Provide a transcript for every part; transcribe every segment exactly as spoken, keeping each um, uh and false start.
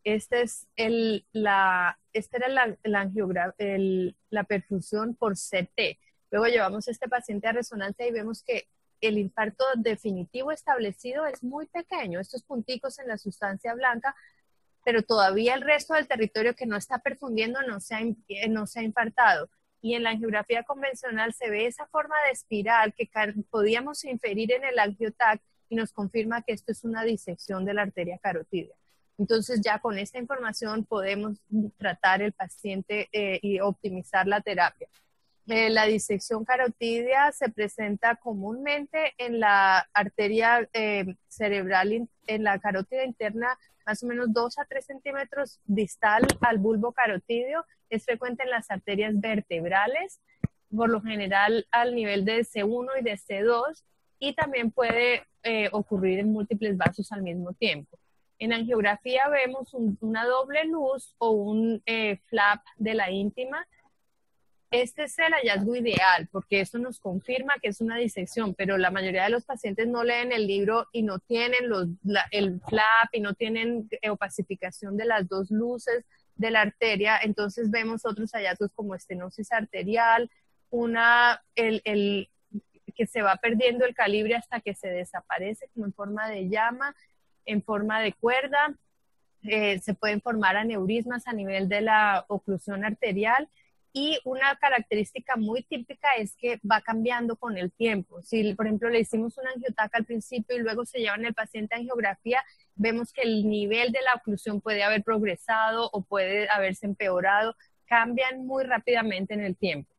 Este es el, la, esta era la, la, angiogra- el- la perfusión por C T. Luego llevamos este paciente a resonancia y vemos que el infarto definitivo establecido es muy pequeño, estos punticos en la sustancia blanca, pero todavía el resto del territorio que no está perfundiendo no se ha, no se ha infartado. Y en la angiografía convencional se ve esa forma de espiral que podíamos inferir en el angiotac y nos confirma que esto es una disección de la arteria carotidia. Entonces ya con esta información podemos tratar el paciente eh, y optimizar la terapia. Eh, la disección carotidia se presenta comúnmente en la arteria eh, cerebral, in, en la carótida interna, más o menos dos a tres centímetros distal al bulbo carotidio. Es frecuente en las arterias vertebrales, por lo general al nivel de C uno y de C dos, y también puede eh, ocurrir en múltiples vasos al mismo tiempo. En angiografía vemos un, una doble luz o un eh, flap de la íntima. Este es el hallazgo ideal, porque eso nos confirma que es una disección, pero la mayoría de los pacientes no leen el libro y no tienen los, la, el flap y no tienen opacificación de las dos luces de la arteria. Entonces vemos otros hallazgos como estenosis arterial, una, el, el, que se va perdiendo el calibre hasta que se desaparece como en forma de llama, en forma de cuerda. Eh, se pueden formar aneurismas a nivel de la oclusión arterial. Y una característica muy típica es que va cambiando con el tiempo. Si, por ejemplo, le hicimos una angiotaca al principio y luego se lleva en el paciente a angiografía, vemos que el nivel de la oclusión puede haber progresado o puede haberse empeorado. Cambian muy rápidamente en el tiempo.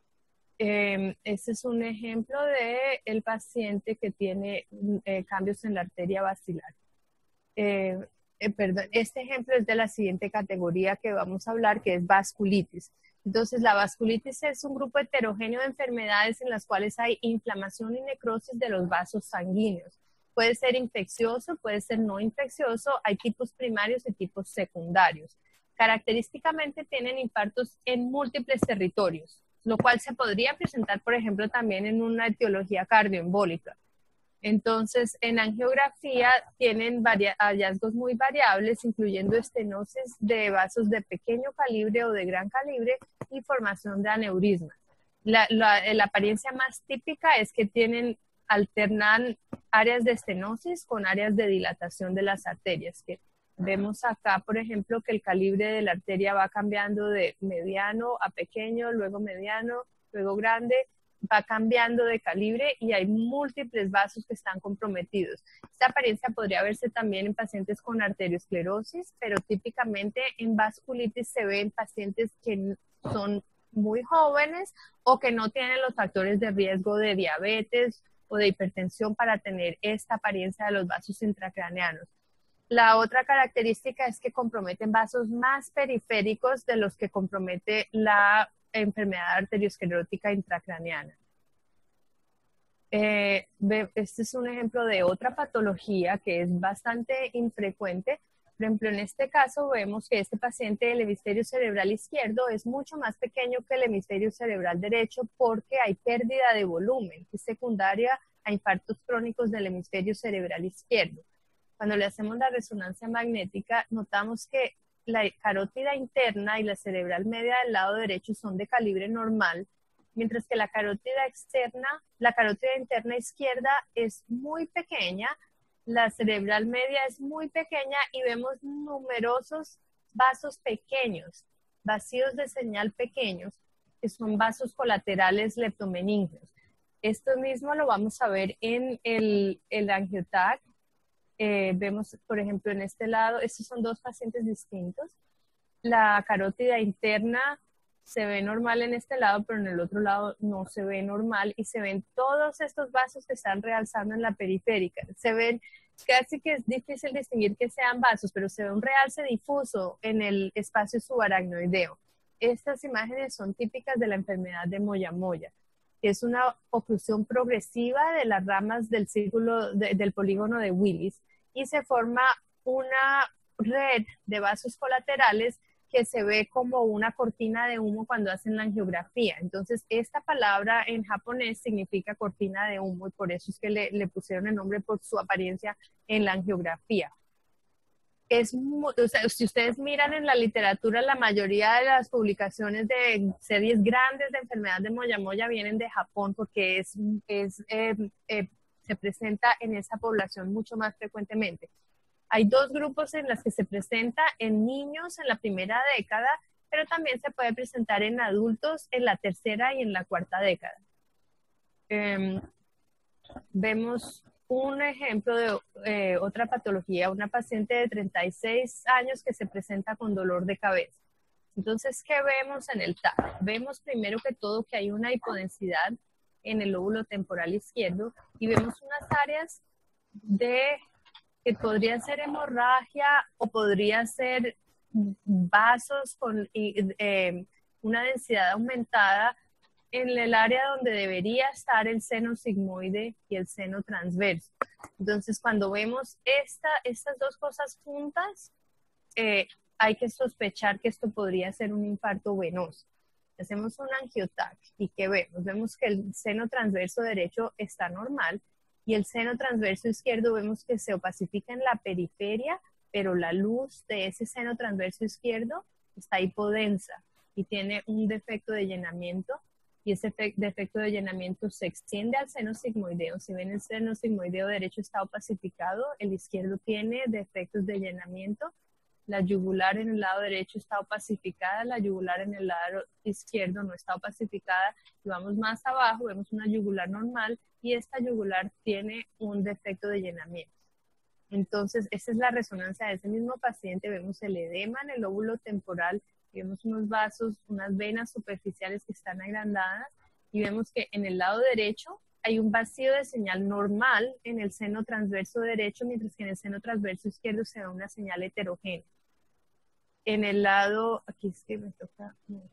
Eh, este es un ejemplo de el paciente que tiene eh, cambios en la arteria basilar. Eh, eh, perdón, este ejemplo es de la siguiente categoría que vamos a hablar, que es vasculitis. Entonces, la vasculitis es un grupo heterogéneo de enfermedades en las cuales hay inflamación y necrosis de los vasos sanguíneos. Puede ser infeccioso, puede ser no infeccioso, hay tipos primarios y tipos secundarios. Característicamente tienen infartos en múltiples territorios, lo cual se podría presentar, por ejemplo, también en una etiología cardioembólica. Entonces, en angiografía tienen hallazgos muy variables, incluyendo estenosis de vasos de pequeño calibre o de gran calibre y formación de aneurismas. La, la, la apariencia más típica es que tienen, alternan áreas de estenosis con áreas de dilatación de las arterias, que vemos acá, por ejemplo, que el calibre de la arteria va cambiando de mediano a pequeño, luego mediano, luego grande, va cambiando de calibre y hay múltiples vasos que están comprometidos. Esta apariencia podría verse también en pacientes con arteriosclerosis, pero típicamente en vasculitis se ve en pacientes que son muy jóvenes o que no tienen los factores de riesgo de diabetes o de hipertensión para tener esta apariencia de los vasos intracraneanos. La otra característica es que comprometen vasos más periféricos de los que compromete la enfermedad arteriosclerótica intracraneana. Eh, este es un ejemplo de otra patología que es bastante infrecuente. Por ejemplo, en este caso vemos que este paciente del hemisferio cerebral izquierdo es mucho más pequeño que el hemisferio cerebral derecho porque hay pérdida de volumen, que es secundaria a infartos crónicos del hemisferio cerebral izquierdo. Cuando le hacemos la resonancia magnética, notamos que la carótida interna y la cerebral media del lado derecho son de calibre normal, mientras que la carótida externa, la carótida interna izquierda es muy pequeña, la cerebral media es muy pequeña y vemos numerosos vasos pequeños, vacíos de señal pequeños, que son vasos colaterales leptomeningeos. Esto mismo lo vamos a ver en el, el angiotac. Eh, vemos, por ejemplo, en este lado, estos son dos pacientes distintos. La carótida interna se ve normal en este lado, pero en el otro lado no se ve normal y se ven todos estos vasos que están realzando en la periférica. Se ven, casi que es difícil distinguir que sean vasos, pero se ve un realce difuso en el espacio subaracnoideo. Estas imágenes son típicas de la enfermedad de Moyamoya, que es una oclusión progresiva de las ramas del círculo de, del polígono de Willis, y se forma una red de vasos colaterales que se ve como una cortina de humo cuando hacen la angiografía. Entonces, esta palabra en japonés significa cortina de humo y por eso es que le, le pusieron el nombre por su apariencia en la angiografía. es, o sea, si ustedes miran en la literatura, la mayoría de las publicaciones de series grandes de enfermedad de moya moya vienen de Japón porque es, es eh, eh, se presenta en esa población mucho más frecuentemente. Hay dos grupos en los que se presenta en niños en la primera década, pero también se puede presentar en adultos en la tercera y en la cuarta década. Eh, vemos un ejemplo de eh, otra patología, una paciente de treinta y seis años que se presenta con dolor de cabeza. Entonces, ¿qué vemos en el T A C? Vemos primero que todo que hay una hipodensidad en el lóbulo temporal izquierdo y vemos unas áreas de que podría ser hemorragia o podría ser vasos con eh, una densidad aumentada en el área donde debería estar el seno sigmoide y el seno transverso. Entonces, cuando vemos esta, estas dos cosas juntas, eh, hay que sospechar que esto podría ser un infarto venoso. Hacemos un angiotac y ¿qué vemos? Vemos que el seno transverso derecho está normal y el seno transverso izquierdo vemos que se opacifica en la periferia, pero la luz de ese seno transverso izquierdo está hipodensa y tiene un defecto de llenamiento. Y ese defecto de llenamiento se extiende al seno sigmoideo. Si ven, el seno sigmoideo derecho está opacificado, el izquierdo tiene defectos de llenamiento, la yugular en el lado derecho está opacificada, la yugular en el lado izquierdo no está opacificada. Y vamos más abajo, vemos una yugular normal y esta yugular tiene un defecto de llenamiento. Entonces, esa es la resonancia de ese mismo paciente. Vemos el edema en el lóbulo temporal, vemos unos vasos, unas venas superficiales que están agrandadas y vemos que en el lado derecho hay un vacío de señal normal en el seno transverso derecho, mientras que en el seno transverso izquierdo se da una señal heterogénea. En el lado, aquí es que me toca,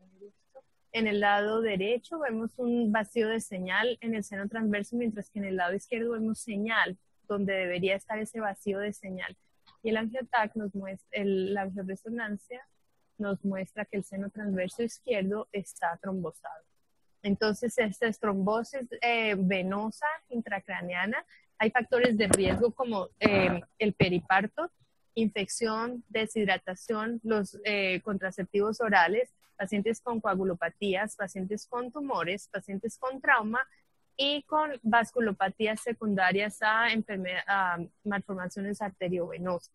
en el lado derecho vemos un vacío de señal en el seno transverso, mientras que en el lado izquierdo vemos señal, donde debería estar ese vacío de señal. Y el angiotac nos muestra, el, la angioresonancia nos muestra que el seno transverso izquierdo está trombosado. Entonces, esta es trombosis eh, venosa intracraneana. Hay factores de riesgo como eh, el periparto, infección, deshidratación, los eh, contraceptivos orales, pacientes con coagulopatías, pacientes con tumores, pacientes con trauma y con vasculopatías secundarias a, a malformaciones arteriovenosas.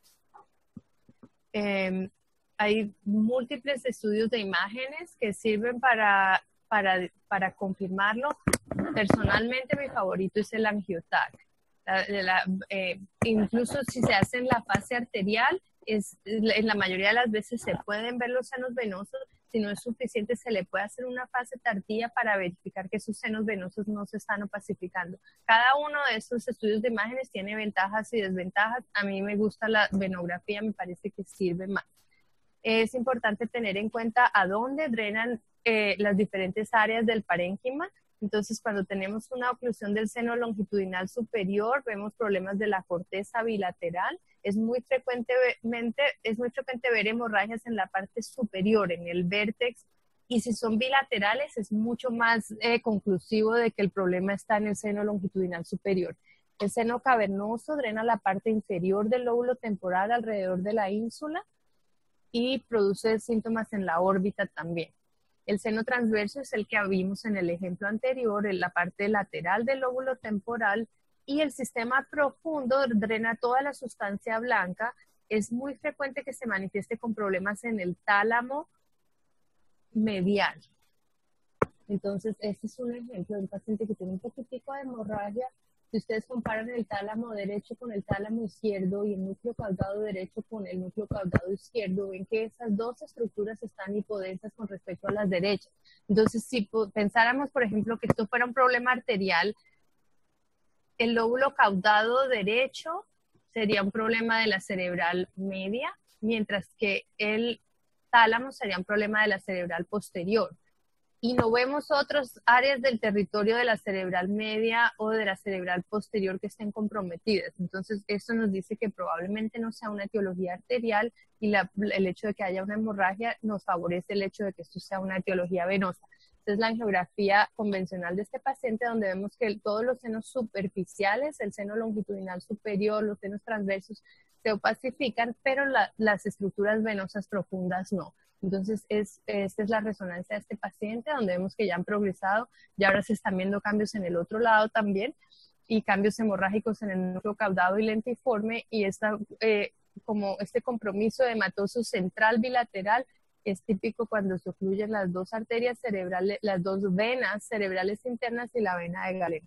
Eh, Hay múltiples estudios de imágenes que sirven para, para, para confirmarlo. Personalmente, mi favorito es el angiotac. La, la, eh, incluso si se hace en la fase arterial, es, en la mayoría de las veces se pueden ver los senos venosos. Si no es suficiente, se le puede hacer una fase tardía para verificar que sus senos venosos no se están opacificando. Cada uno de estos estudios de imágenes tiene ventajas y desventajas. A mí me gusta la venografía, me parece que sirve más. Es importante tener en cuenta a dónde drenan eh, las diferentes áreas del parénquima. Entonces, cuando tenemos una oclusión del seno longitudinal superior, vemos problemas de la corteza bilateral. Es muy frecuentemente, es muy frecuente ver hemorragias en la parte superior, en el vértex. Y si son bilaterales, es mucho más eh, conclusivo de que el problema está en el seno longitudinal superior. El seno cavernoso drena la parte inferior del lóbulo temporal alrededor de la ínsula y produce síntomas en la órbita también. El seno transverso es el que vimos en el ejemplo anterior, en la parte lateral del lóbulo temporal, y el sistema profundo drena toda la sustancia blanca. Es muy frecuente que se manifieste con problemas en el tálamo medial. Entonces, este es un ejemplo de un paciente que tiene un poquitico de hemorragia. Si ustedes comparan el tálamo derecho con el tálamo izquierdo y el núcleo caudado derecho con el núcleo caudado izquierdo, ven que esas dos estructuras están hipodensas con respecto a las derechas. Entonces, si pensáramos, por ejemplo, que esto fuera un problema arterial, el lóbulo caudado derecho sería un problema de la cerebral media, mientras que el tálamo sería un problema de la cerebral posterior. Y no vemos otras áreas del territorio de la cerebral media o de la cerebral posterior que estén comprometidas. Entonces, eso nos dice que probablemente no sea una etiología arterial y la, el hecho de que haya una hemorragia nos favorece el hecho de que esto sea una etiología venosa. Esta es la angiografía convencional de este paciente, donde vemos que todos los senos superficiales, el seno longitudinal superior, los senos transversos, se opacifican, pero la, las estructuras venosas profundas no. Entonces, es, esta es la resonancia de este paciente, donde vemos que ya han progresado, y ahora se están viendo cambios en el otro lado también, y cambios hemorrágicos en el núcleo caudado y lentiforme, y esta, eh, como este compromiso hematoso central bilateral es típico cuando se ocluyen las dos arterias cerebrales, las dos venas cerebrales internas y la vena de Galeno.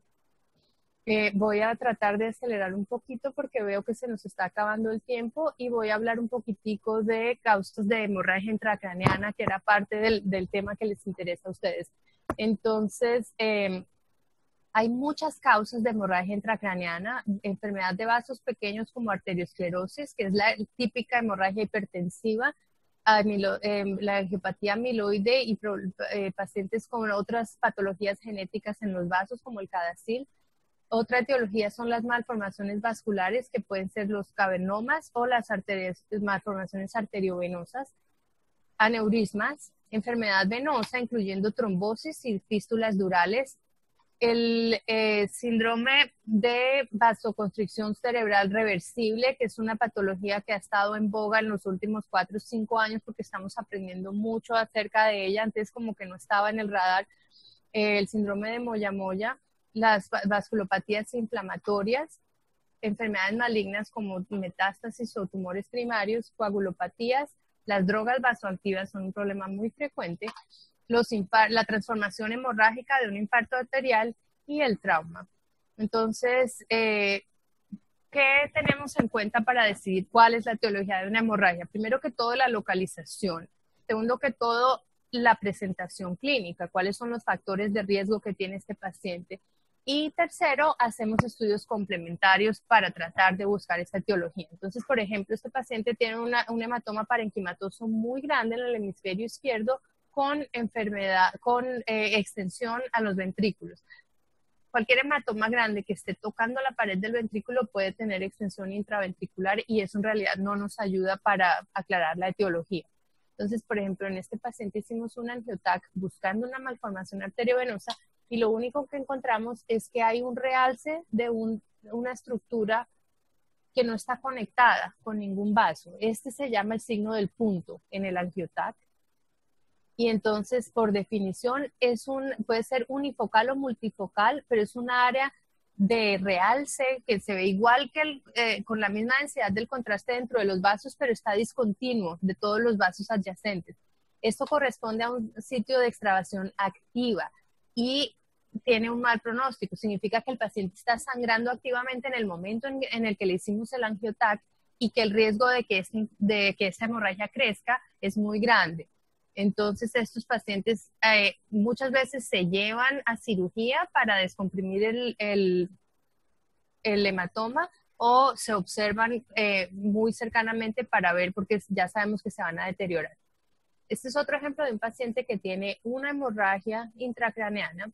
Eh, voy a tratar de acelerar un poquito porque veo que se nos está acabando el tiempo, y voy a hablar un poquitico de causas de hemorragia intracraneana, que era parte del, del tema que les interesa a ustedes. Entonces, eh, hay muchas causas de hemorragia intracraneana, enfermedad de vasos pequeños como arteriosclerosis, que es la típica hemorragia hipertensiva, amilo, eh, la angiopatía amiloide y pro, eh, pacientes con otras patologías genéticas en los vasos como el CADASIL. Otra etiología son las malformaciones vasculares, que pueden ser los cavernomas o las arterias, malformaciones arteriovenosas, aneurismas, enfermedad venosa, incluyendo trombosis y fístulas durales, el eh, síndrome de vasoconstricción cerebral reversible, que es una patología que ha estado en boga en los últimos cuatro o cinco años porque estamos aprendiendo mucho acerca de ella, antes como que no estaba en el radar, eh, el síndrome de Moyamoya, las vasculopatías inflamatorias, enfermedades malignas como metástasis o tumores primarios, coagulopatías, las drogas vasoactivas son un problema muy frecuente, los la transformación hemorrágica de un infarto arterial y el trauma. Entonces, eh, ¿qué tenemos en cuenta para decidir cuál es la etiología de una hemorragia? Primero que todo, la localización. Segundo que todo, la presentación clínica, cuáles son los factores de riesgo que tiene este paciente. Y tercero, hacemos estudios complementarios para tratar de buscar esta etiología. Entonces, por ejemplo, este paciente tiene una, un hematoma parenquimatoso muy grande en el hemisferio izquierdo con enfermedad, con eh, extensión a los ventrículos. Cualquier hematoma grande que esté tocando la pared del ventrículo puede tener extensión intraventricular, y eso en realidad no nos ayuda para aclarar la etiología. Entonces, por ejemplo, en este paciente hicimos un angiotac buscando una malformación arteriovenosa, y lo único que encontramos es que hay un realce de un, una estructura que no está conectada con ningún vaso. Este se llama el signo del punto en el angiotac. Y entonces, por definición, es un, puede ser unifocal o multifocal, pero es un área de realce que se ve igual que el, eh, con la misma densidad del contraste dentro de los vasos, pero está discontinuo de todos los vasos adyacentes. Esto corresponde a un sitio de extravasación activa y tiene un mal pronóstico. Significa que el paciente está sangrando activamente en el momento en, en el que le hicimos el angiotac, y que el riesgo de que, es, de que esta hemorragia crezca es muy grande. Entonces, estos pacientes eh, muchas veces se llevan a cirugía para descomprimir el, el, el hematoma, o se observan eh, muy cercanamente para ver, porque ya sabemos que se van a deteriorar. Este es otro ejemplo de un paciente que tiene una hemorragia intracraneana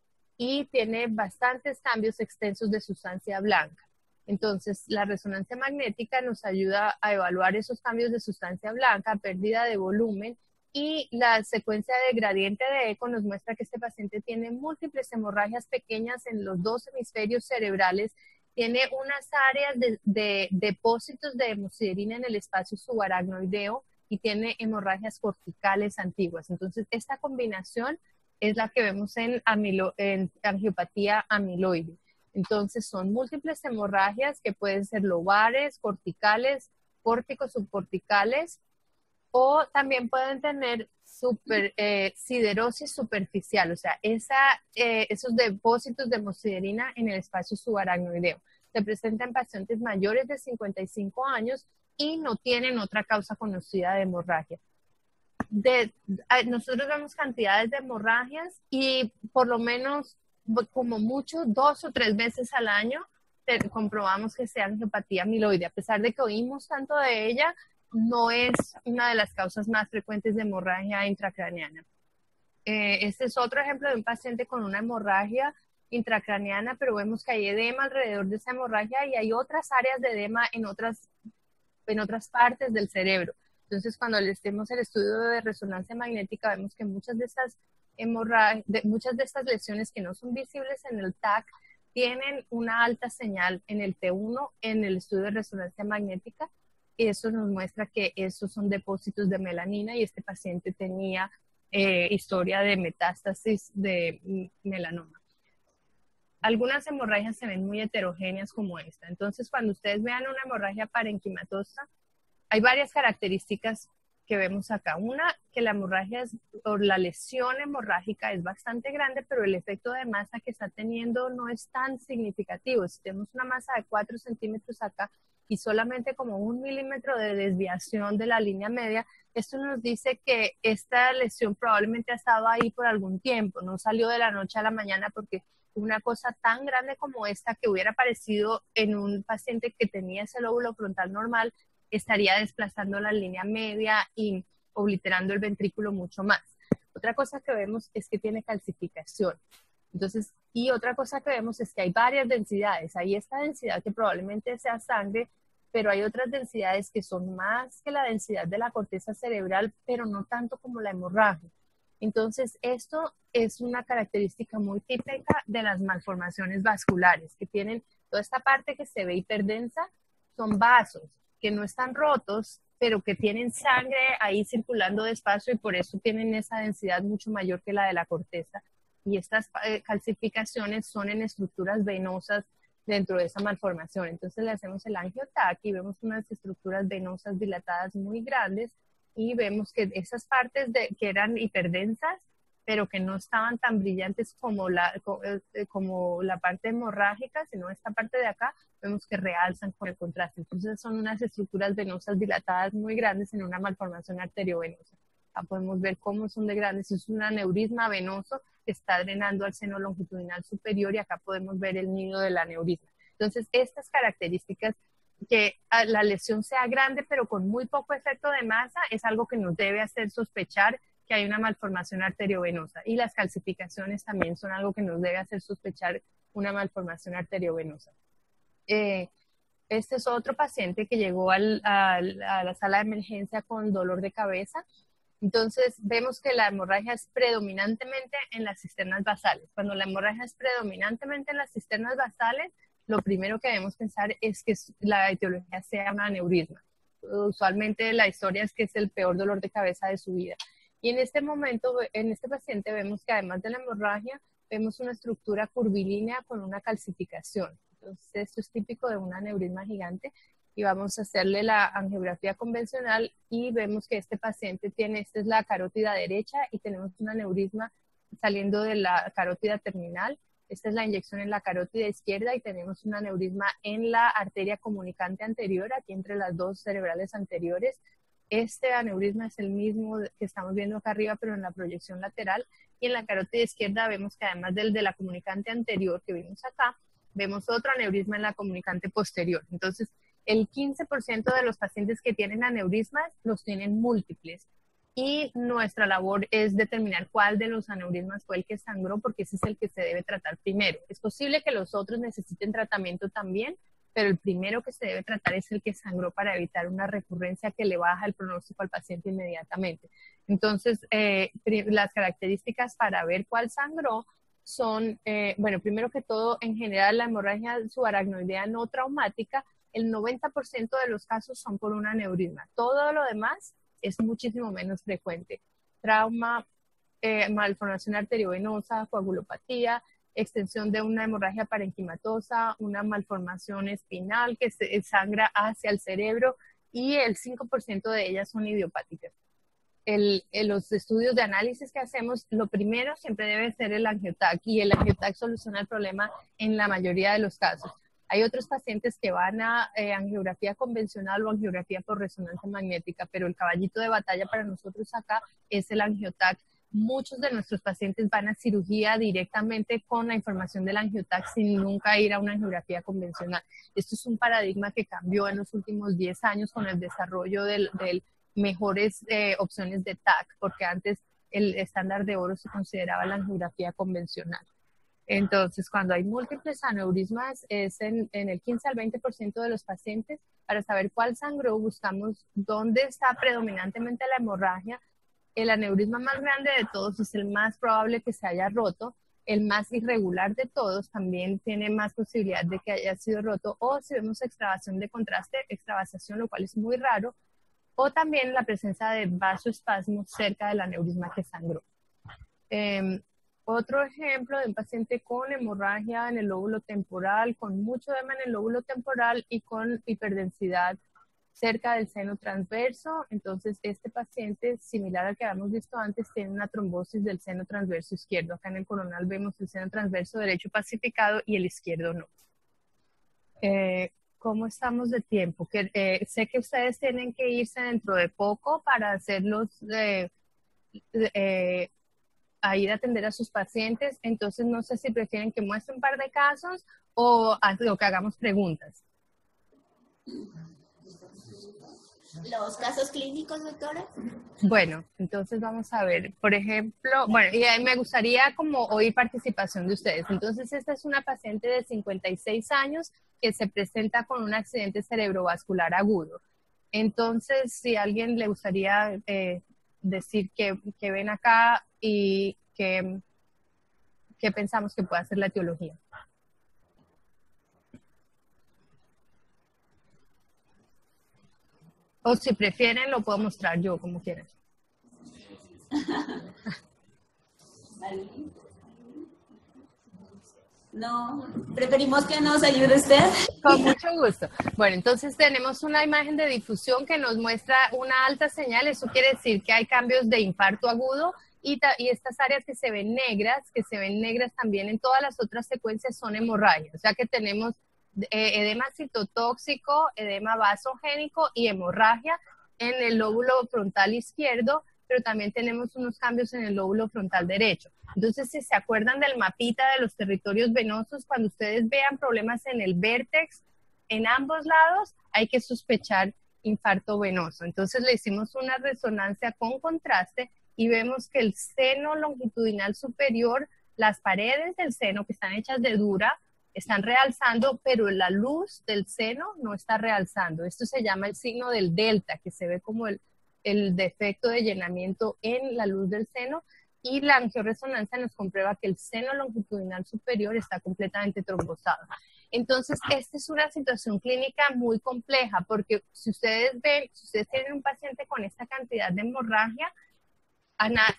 y tiene bastantes cambios extensos de sustancia blanca. Entonces, la resonancia magnética nos ayuda a evaluar esos cambios de sustancia blanca, pérdida de volumen, y la secuencia de gradiente de eco nos muestra que este paciente tiene múltiples hemorragias pequeñas en los dos hemisferios cerebrales, tiene unas áreas de, de depósitos de hemosiderina en el espacio subaracnoideo y tiene hemorragias corticales antiguas. Entonces, esta combinación es la que vemos en, amilo, en angiopatía amiloide. Entonces, son múltiples hemorragias que pueden ser lobares, corticales, córticos subcorticales, o también pueden tener super, eh, siderosis superficial, o sea, esa, eh, esos depósitos de hemosiderina en el espacio subaracnoideo. Se presentan en pacientes mayores de cincuenta y cinco años y no tienen otra causa conocida de hemorragia. De, nosotros vemos cantidades de hemorragias y por lo menos, como mucho, dos o tres veces al año te, comprobamos que sea angiopatía amiloide. A pesar de que oímos tanto de ella, no es una de las causas más frecuentes de hemorragia intracraneana. Eh, este es otro ejemplo de un paciente con una hemorragia intracraneana, pero vemos que hay edema alrededor de esa hemorragia y hay otras áreas de edema en otras, en otras partes del cerebro. Entonces, cuando le hacemos el estudio de resonancia magnética, vemos que muchas de esas hemorragia, de, muchas de estas lesiones que no son visibles en el T A C tienen una alta señal en el T uno en el estudio de resonancia magnética. Y eso nos muestra que esos son depósitos de melanina y este paciente tenía eh, historia de metástasis de melanoma. Algunas hemorragias se ven muy heterogéneas como esta. Entonces, cuando ustedes vean una hemorragia parenquimatosa, hay varias características que vemos acá. Una, que la hemorragia es, o la lesión hemorrágica es bastante grande, pero el efecto de masa que está teniendo no es tan significativo. Si tenemos una masa de cuatro centímetros acá y solamente como un milímetro de desviación de la línea media, esto nos dice que esta lesión probablemente ha estado ahí por algún tiempo, no salió de la noche a la mañana, porque una cosa tan grande como esta que hubiera aparecido en un paciente que tenía ese lóbulo frontal normal estaría desplazando la línea media y obliterando el ventrículo mucho más. Otra cosa que vemos es que tiene calcificación. Entonces, y otra cosa que vemos es que hay varias densidades. Hay esta densidad que probablemente sea sangre, pero hay otras densidades que son más que la densidad de la corteza cerebral, pero no tanto como la hemorragia. Entonces, esto es una característica muy típica de las malformaciones vasculares, que tienen toda esta parte que se ve hiperdensa, son vasos que no están rotos, pero que tienen sangre ahí circulando despacio y por eso tienen esa densidad mucho mayor que la de la corteza. Y estas eh, calcificaciones son en estructuras venosas dentro de esa malformación. Entonces le hacemos el angio-T A C y vemos unas estructuras venosas dilatadas muy grandes y vemos que esas partes de, que eran hiperdensas, pero que no estaban tan brillantes como la, como la parte hemorrágica, sino esta parte de acá, vemos que realzan con el contraste. Entonces son unas estructuras venosas dilatadas muy grandes en una malformación arteriovenosa. Acá podemos ver cómo son de grandes. Es un aneurisma venoso que está drenando al seno longitudinal superior y acá podemos ver el nido del aneurisma. Entonces estas características, que la lesión sea grande pero con muy poco efecto de masa, es algo que nos debe hacer sospechar que hay una malformación arteriovenosa. Y las calcificaciones también son algo que nos debe hacer sospechar una malformación arteriovenosa. Eh, este es otro paciente que llegó al, al, a la sala de emergencia con dolor de cabeza. Entonces vemos que la hemorragia es predominantemente en las cisternas basales. Cuando la hemorragia es predominantemente en las cisternas basales, lo primero que debemos pensar es que la etiología sea un aneurisma. Usualmente la historia es que es el peor dolor de cabeza de su vida. Y en este momento, en este paciente, vemos que además de la hemorragia, vemos una estructura curvilínea con una calcificación. Entonces, esto es típico de un aneurisma gigante. Y vamos a hacerle la angiografía convencional y vemos que este paciente tiene, esta es la carótida derecha y tenemos un aneurisma saliendo de la carótida terminal. Esta es la inyección en la carótida izquierda y tenemos un aneurisma en la arteria comunicante anterior, aquí entre las dos cerebrales anteriores. Este aneurisma es el mismo que estamos viendo acá arriba, pero en la proyección lateral. Y en la carótida izquierda vemos que además del de la comunicante anterior que vimos acá, vemos otro aneurisma en la comunicante posterior. Entonces, el quince por ciento de los pacientes que tienen aneurismas los tienen múltiples. Y nuestra labor es determinar cuál de los aneurismas fue el que sangró, porque ese es el que se debe tratar primero. Es posible que los otros necesiten tratamiento también, pero el primero que se debe tratar es el que sangró para evitar una recurrencia que le baja el pronóstico al paciente inmediatamente. Entonces, eh, las características para ver cuál sangró son, eh, bueno, primero que todo, en general la hemorragia subaracnoidea no traumática, el noventa por ciento de los casos son por un aneurisma. Todo lo demás es muchísimo menos frecuente. Trauma, eh, malformación arteriovenosa, coagulopatía, extensión de una hemorragia parenquimatosa, una malformación espinal que se sangra hacia el cerebro y el cinco por ciento de ellas son idiopáticas. El, el, los estudios de análisis que hacemos, lo primero siempre debe ser el angio-T A C y el angio-T A C soluciona el problema en la mayoría de los casos. Hay otros pacientes que van a eh, angiografía convencional o angiografía por resonancia magnética, pero el caballito de batalla para nosotros acá es el angio-T A C. Muchos de nuestros pacientes van a cirugía directamente con la información del angio-T A C sin nunca ir a una angiografía convencional. Esto es un paradigma que cambió en los últimos diez años con el desarrollo de del mejores eh, opciones de T A C, porque antes el estándar de oro se consideraba la angiografía convencional. Entonces, cuando hay múltiples aneurismas, es en, en el quince al veinte por ciento de los pacientes. Para saber cuál sangró, buscamos dónde está predominantemente la hemorragia, el aneurisma más grande de todos es el más probable que se haya roto, el más irregular de todos también tiene más posibilidad de que haya sido roto, o si vemos extravasación de contraste, extravasación, lo cual es muy raro, o también la presencia de vasoespasmo cerca del aneurisma que sangró. Eh, otro ejemplo de un paciente con hemorragia en el lóbulo temporal, con mucho edema en el lóbulo temporal y con hiperdensidad cerca del seno transverso. Entonces, este paciente, similar al que habíamos visto antes, tiene una trombosis del seno transverso izquierdo. Acá en el coronal vemos el seno transverso derecho pacificado y el izquierdo no. Eh, ¿Cómo estamos de tiempo? Que, eh, sé que ustedes tienen que irse dentro de poco para hacerlos, eh, eh, a ir a atender a sus pacientes. Entonces, no sé si prefieren que muestre un par de casos o, o que hagamos preguntas. Los casos clínicos, doctora. Bueno, entonces vamos a ver, por ejemplo, bueno, y me gustaría como oír participación de ustedes. Entonces, esta es una paciente de cincuenta y seis años que se presenta con un accidente cerebrovascular agudo. Entonces, si a alguien le gustaría eh, decir que, que ven acá y que, que pensamos que puede ser la etiología. O si prefieren, lo puedo mostrar yo, como quieran. No, preferimos que nos ayude usted. Con mucho gusto. Bueno, entonces tenemos una imagen de difusión que nos muestra una alta señal. Eso quiere decir que hay cambios de infarto agudo y, y estas áreas que se ven negras, que se ven negras también en todas las otras secuencias son hemorragias. O sea que tenemos Eh, edema citotóxico, edema vasogénico y hemorragia en el lóbulo frontal izquierdo, pero también tenemos unos cambios en el lóbulo frontal derecho. Entonces, si se acuerdan del mapita de los territorios venosos, cuando ustedes vean problemas en el vértex, en ambos lados, hay que sospechar infarto venoso. Entonces, le hicimos una resonancia con contraste y vemos que el seno longitudinal superior, las paredes del seno que están hechas de dura, están realzando, pero la luz del seno no está realzando. Esto se llama el signo del delta, que se ve como el, el defecto de llenamiento en la luz del seno, y la angioresonancia nos comprueba que el seno longitudinal superior está completamente trombosado. Entonces, esta es una situación clínica muy compleja, porque si ustedes ven, si ustedes tienen un paciente con esta cantidad de hemorragia, A, na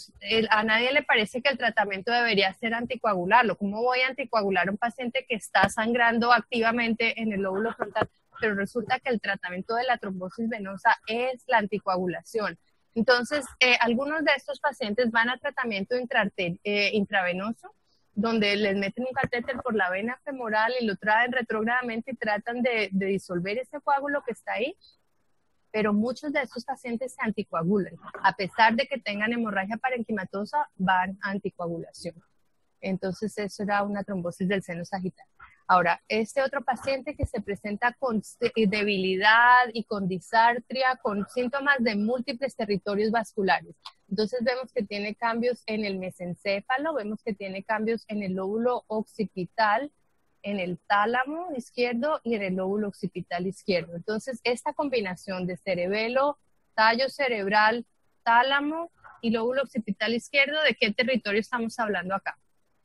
a nadie le parece que el tratamiento debería ser anticoagularlo. ¿Cómo voy a anticoagular a un paciente que está sangrando activamente en el lóbulo frontal? Pero resulta que el tratamiento de la trombosis venosa es la anticoagulación. Entonces, eh, algunos de estos pacientes van a tratamiento eh, intravenoso, donde les meten un catéter por la vena femoral y lo traen retrógradamente y tratan de, de disolver ese coágulo que está ahí. Pero muchos de estos pacientes se anticoagulan. A pesar de que tengan hemorragia parenquimatosa, van a anticoagulación. Entonces, eso era una trombosis del seno sagital. Ahora, este otro paciente que se presenta con debilidad y con disartria, con síntomas de múltiples territorios vasculares. Entonces, vemos que tiene cambios en el mesencéfalo, vemos que tiene cambios en el lóbulo occipital, en el tálamo izquierdo y en el lóbulo occipital izquierdo. Entonces, esta combinación de cerebelo, tallo cerebral, tálamo y lóbulo occipital izquierdo, ¿de qué territorio estamos hablando acá?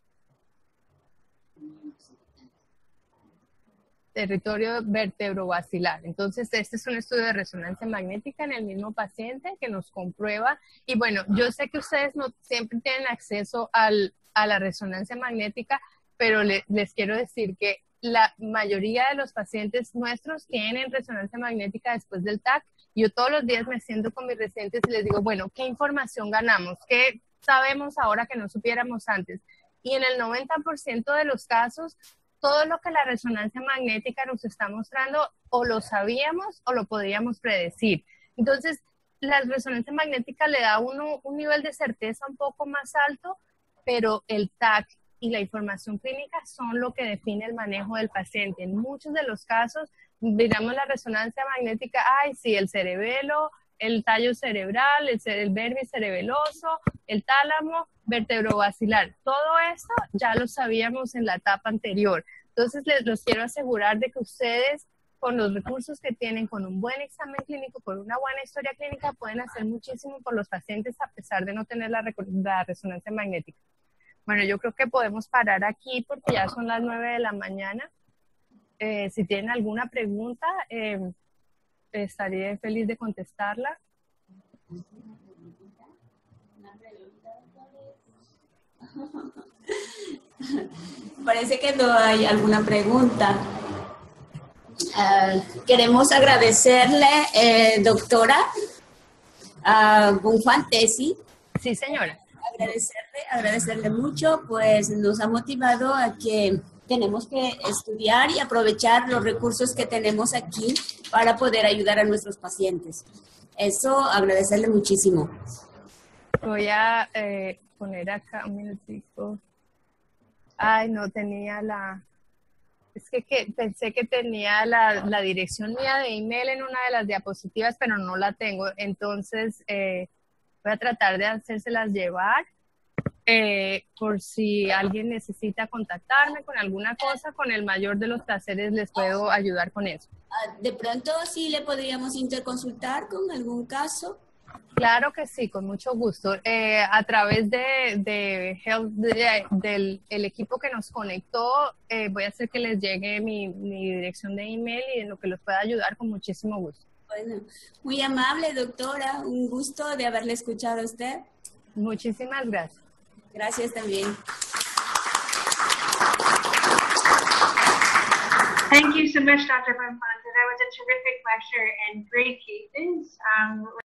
Territorio vertebrobasilar. Entonces, este es un estudio de resonancia magnética en el mismo paciente que nos comprueba. Y bueno, yo sé que ustedes no siempre tienen acceso al, a la resonancia magnética, pero le, les quiero decir que la mayoría de los pacientes nuestros tienen resonancia magnética después del T A C. Yo todos los días me siento con mis residentes y les digo, bueno, ¿qué información ganamos? ¿Qué sabemos ahora que no supiéramos antes? Y en el noventa por ciento de los casos, todo lo que la resonancia magnética nos está mostrando o lo sabíamos o lo podíamos predecir. Entonces, la resonancia magnética le da a uno un nivel de certeza un poco más alto, pero el T A C y la información clínica son lo que define el manejo del paciente. En muchos de los casos, digamos la resonancia magnética, ay, sí, el cerebelo, el tallo cerebral, el, el vermis cerebeloso, el tálamo vertebrobasilar. Todo esto ya lo sabíamos en la etapa anterior. Entonces, les los quiero asegurar de que ustedes con los recursos que tienen, con un buen examen clínico, con una buena historia clínica, pueden hacer muchísimo por los pacientes a pesar de no tener la, la resonancia magnética. Bueno, yo creo que podemos parar aquí porque ya son las nueve de la mañana. Eh, si tienen alguna pregunta, eh, estaré feliz de contestarla. Parece que no hay alguna pregunta. Uh, queremos agradecerle, eh, doctora uh, Bonjuan Tesi. Sí, señora. Agradecerle, agradecerle mucho, pues nos ha motivado a que tenemos que estudiar y aprovechar los recursos que tenemos aquí para poder ayudar a nuestros pacientes. Eso, agradecerle muchísimo. Voy a eh, poner acá un minutico. Ay, no tenía la... Es que, que pensé que tenía la, la dirección mía de email en una de las diapositivas, pero no la tengo. Entonces, eh, voy a tratar de hacérselas llevar. Eh, por si alguien necesita contactarme con alguna cosa, con el mayor de los placeres les puedo ayudar con eso. De pronto, sí le podríamos interconsultar con algún caso. Claro que sí, con mucho gusto. Eh, a través de, de, Health, de del el equipo que nos conectó, eh, voy a hacer que les llegue mi, mi dirección de email y en lo que los pueda ayudar con muchísimo gusto. Bueno, muy amable, doctora. Un gusto de haberle escuchado a usted. Muchísimas gracias. Gracias también. Thank you so much, Doctor Bonfante. That was a terrific lecture and great cases. Um,